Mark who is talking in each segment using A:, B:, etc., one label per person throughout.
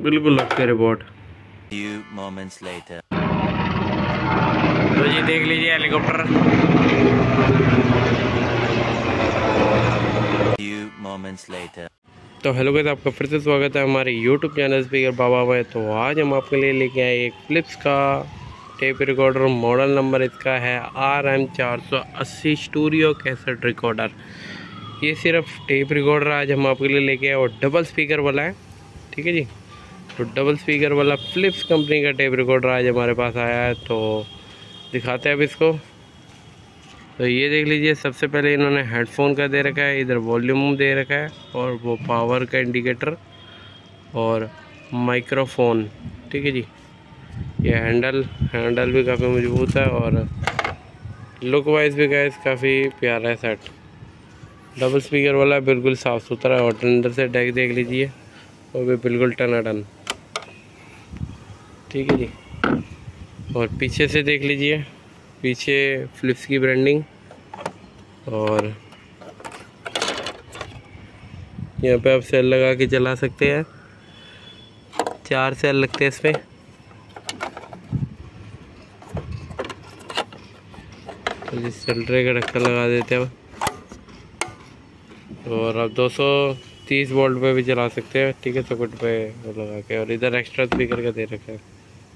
A: बिल्कुल okay report.
B: Few moments later.
A: तो जी देख लीजिए हेलीकॉप्टर।
B: Few moments later.
A: तो हेलो गाइस, आपका फिर से स्वागत है हमारे यूट्यूब चैनल स्पीकर बाबा में। तो आज हम आपके लिए लेके आए एक फ़िलिप्स का टेप रिकॉर्डर। मॉडल नंबर इसका है RM480 स्टूडियो कैसेट रिकॉर्डर। ये सिर्फ टेप रिकॉर्डर आज हम आपके लिए लेके आए और डबल स्पीकर वाला है, ठीक है जी। तो डबल स्पीकर वाला फ़िलिप्स कंपनी का टेप रिकॉर्डर आज हमारे पास आया है, तो दिखाते हैं अब इसको। तो ये देख लीजिए, सबसे पहले इन्होंने हेडफोन का दे रखा है, इधर वॉल्यूम दे रखा है और वो पावर का इंडिकेटर और माइक्रोफोन, ठीक है जी। ये हैंडल भी काफ़ी मजबूत है और लुक वाइज भी गाइस काफ़ी प्यारा है सेट। डबल स्पीकर वाला बिल्कुल साफ़ सुथरा है और अंदर से डेक देख लीजिए, वो भी बिल्कुल टनाटन, ठीक है जी। और पीछे से देख लीजिए, पीछे फ़िलिप्स की ब्रांडिंग और यहाँ पे आप सेल लगा के चला सकते हैं। 4 सेल लगते हैं इसमें। तो जिस सिलेंडर का ढक्कन लगा देते हैं और आप 230 वोल्ट पे भी चला सकते हैं, ठीक है, सॉकेट पे वो लगा के। और इधर एक्स्ट्रा स्पीकर का दे रखा है,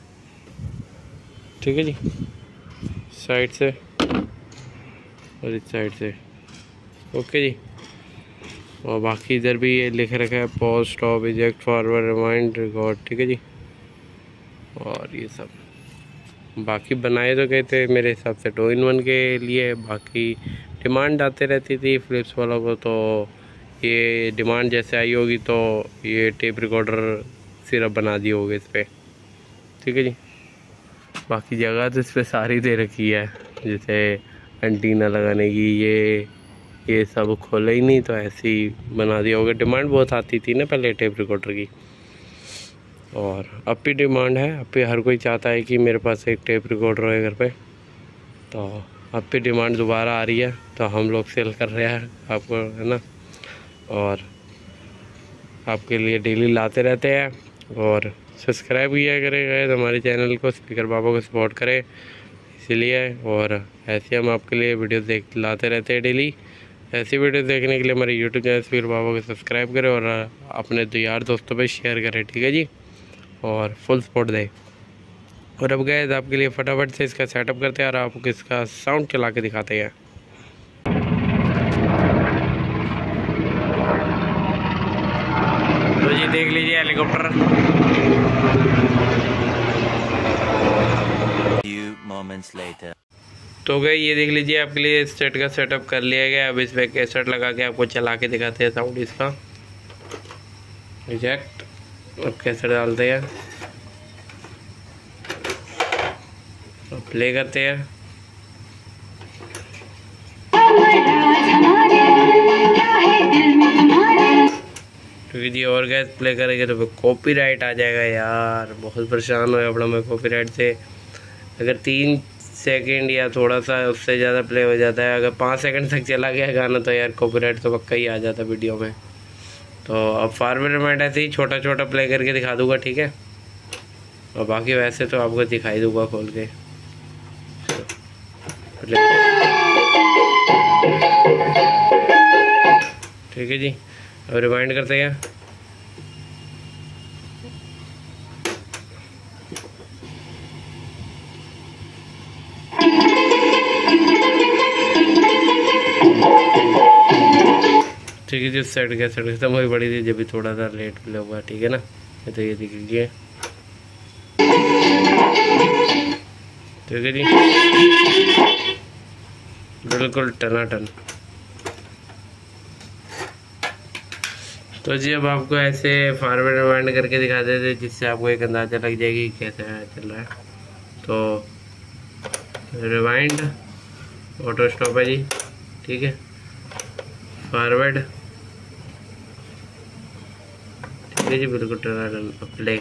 A: ठीक है जी, साइड से और इस साइड से, ओके जी। और बाकी इधर भी ये लिख रखा है pause, stop, eject, forward, rewind, record, ठीक है जी। और ये सब बाकी बनाए तो गए थे मेरे हिसाब से 2-in-1 के लिए। बाकी डिमांड आते रहती थी फ़िलिप्स वालों को, तो ये डिमांड जैसे आई होगी तो ये टेप रिकॉर्डर सिर्फ बना दिए होगे इस पर, ठीक है जी। बाकी जगह तो इस पर सारी दे रखी है, जैसे एंटीना लगाने की, ये सब खोले ही नहीं तो ऐसे ही बना दिया होगा। डिमांड बहुत आती थी ना पहले टेप रिकॉर्डर की, और अब भी डिमांड है। अब भी हर कोई चाहता है कि मेरे पास एक टेप रिकॉर्डर है घर पे, तो अब भी डिमांड दोबारा आ रही है, तो हम लोग सेल कर रहे हैं आपको, है ना। और आपके लिए डेली लाते रहते हैं। और सब्सक्राइब किया करें हमारे चैनल को, स्पीकर बाबा को सपोर्ट करें इसीलिए। और ऐसे हम आपके लिए वीडियो लाते रहते हैं डेली। ऐसी वीडियो देखने के लिए हमारे यूट्यूब चैनल स्पीकर बाबा को सब्सक्राइब करें और अपने यार दोस्तों पे शेयर करें, ठीक है जी, और फुल सपोर्ट दें। और अब गए आपके लिए फटाफट से इसका सेटअप करते हैं और आपको इसका साउंड चला के दिखाते हैं। तो जी देख लीजिए हेलीकॉप्टर।
B: Few moments later.
A: तो गए ये देख लीजिए, आपके लिए सेट का सेटअप कर लिया गया। अब इस पर कैसेट लगा के आपको चला के दिखाते हैं साउंड इसका। रिजेक्ट, अब कैसेट डालते हैं, अब प्ले करते हैं। क्योंकि जी और गैस प्ले करेंगे तो कॉपीराइट आ जाएगा यार, बहुत परेशान हो अपना मैं कॉपीराइट से। अगर 3 सेकंड या थोड़ा सा उससे ज़्यादा प्ले हो जाता है, अगर 5 सेकंड तक चला गया गाना तो यार कॉपीराइट तो पक्का ही आ जाता वीडियो में। तो अब फॉरवर्ड रिमाइंड ऐसे ही छोटा छोटा प्ले करके दिखा दूंगा, ठीक है। और बाकी वैसे तो आपको दिखाई दूंगा खोल के, ठीक है जी। अब रिवाइंड करते हैं। ठीक है जी, सेट खत्म हुई बड़ी थी जब भी थोड़ा सा लेट प्ले हुआ, ठीक है ना। तो ये देख लीजिए, ठीक है जी, बिल्कुल टनाटन। तो जी अब आपको ऐसे फॉरवर्ड रिवाइंड करके दिखा देते, जिससे आपको एक अंदाज़ा लग जाएगी कैसे चल रहा है। तो रिवाइंड, ऑटो स्टॉप है जी, ठीक है, फॉरवर्ड, ठीक है जी, बिल्कुल टनाटन। प्ले,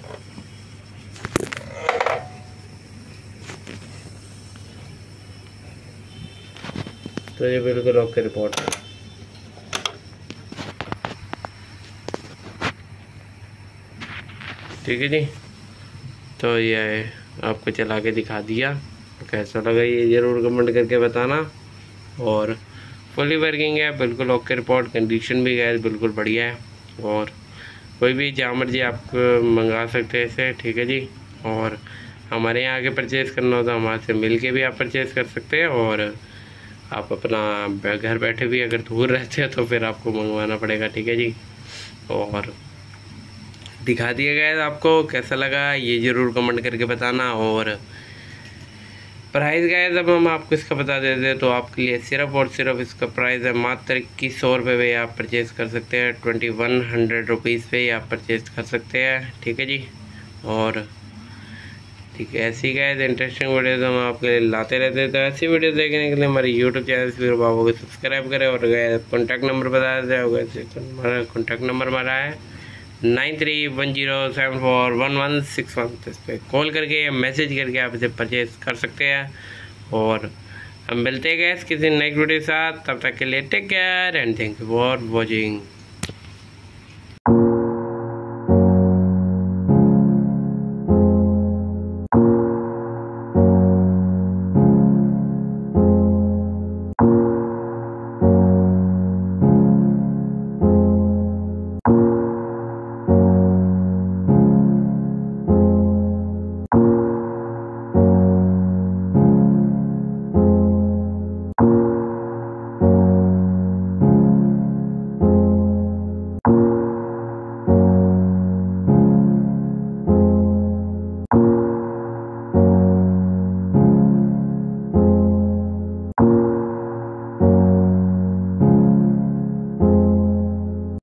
A: तो ये बिल्कुल ओके रिपोर्ट। ठीक है जी। तो ये आपको चला के दिखा दिया, कैसा लगा ये ज़रूर कमेंट करके बताना। और फुली वर्किंग है, बिल्कुल ओके रिपोर्ट, कंडीशन भी है बिल्कुल बढ़िया है। और कोई भी जहाँ मर्जी आप मंगा सकते हैं इसे, ठीक है जी। और हमारे यहाँ आके परचेज़ करना हो तो हमारे से मिल के भी आप परचेज़ कर सकते हैं। और आप अपना घर बैठे भी अगर दूर रहते हैं तो फिर आपको मंगवाना पड़ेगा, ठीक है जी। और दिखा दिया गया है आपको, कैसा लगा ये ज़रूर कमेंट करके बताना। और प्राइस गया जब हम आपको इसका बता देते हैं तो आपके लिए सिर्फ और सिर्फ इसका प्राइस है मात्र 2100 रुपये पे आप परचेज़ कर सकते हैं। 2100 रुपीज़ पे आप परचेज़ कर सकते हैं, ठीक है जी। और ठीक है, ऐसी गाइस इंटरेस्टिंग वीडियोस हम आपके लिए लाते रहते हैं। तो ऐसी वीडियो देखने के लिए हमारे यूट्यूब चैनल फिर बाबू को सब्सक्राइब करें। और कॉन्टैक्ट नंबर बता देते हैं, हमारा कॉन्टैक्ट नंबर हमारा है 9310741161। तो इस पर कॉल करके या मैसेज करके आप इसे परचेज कर सकते हैं। और हम मिलते हैं गैस किसी नेक्स्ट वीडियो के साथ, तब तक के लिए take care and thank you for watching.